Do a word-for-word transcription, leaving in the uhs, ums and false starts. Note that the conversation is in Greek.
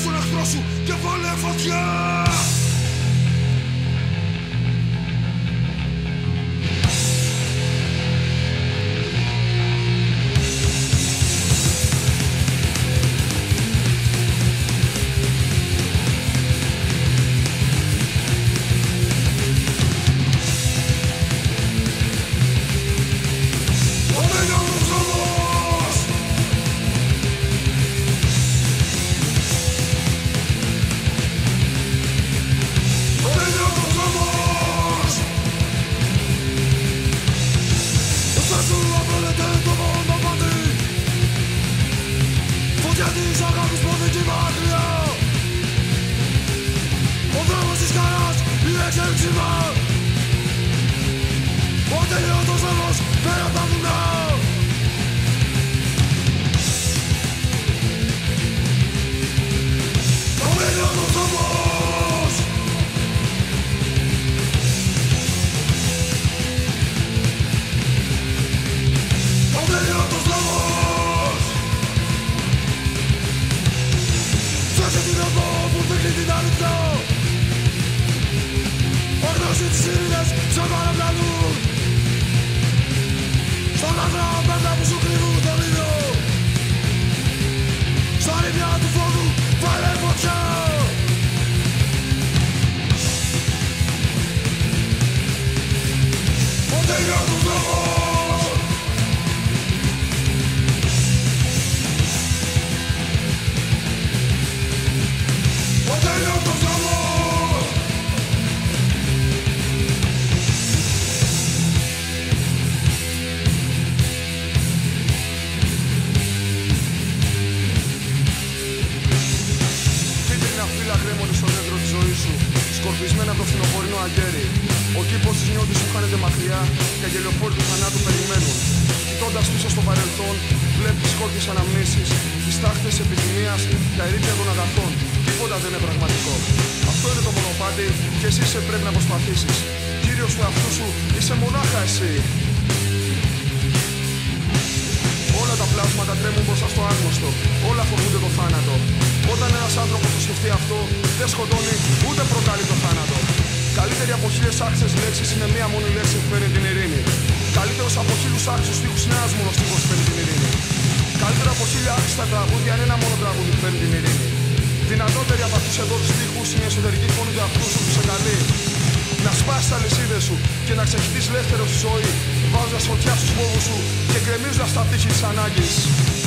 τον εχθρό σου και βάλε φωτιά. Σκορπισμένα από το φθινοπορεινό αγέρι. Ο κήπος της νιώτης σου χάνεται μακριά και αγγελιοφόροι του θανάτου περιμένουν. Κοιτώντας πίσω στο παρελθόν, βλέπεις σκόρπιες αναμνήσεις, τις τάχτες επιθυμίας, τα ερήπια των αγαθών. Τίποτα δεν είναι πραγματικό. Αυτό είναι το μονοπάτι και εσύ σε πρέπει να προσπαθήσεις. Κύριος του εαυτού σου είσαι μονάχα εσύ. Όλα τα πλάσματα τρέμουν μπροστά στο άγνωστο. Όλα φοβούνται το θάνατο. Όταν ένας άνθρωπος το σκεφτεί αυτό, δεν σκοτώνει ούτε προκαλεί το θάνατο. Καλύτερη από χίλιες άξιες λέξεις είναι μία μόνη λέξη που φέρνει την ειρήνη. Καλύτερος από χίλιους άξιους στίχους είναι ένας μόνος στίχος που φέρνει την ειρήνη. Καλύτερα από χίλια άξια τραγούδια είναι ένα μόνο τραγούδι που φέρνει την ειρήνη. Δυνατότερη από αυτούς εδώ τους στίχους είναι η εσωτερική φωνή του αυτού σου που σε καλεί. Να σπάσεις τα λυσίδες σου και να ξεχυθείς ελεύθερος στη ζωή, βάζοντας φωτιά στους φόβους σου και γκρεμίζοντας τα τείχη της ανάγκης.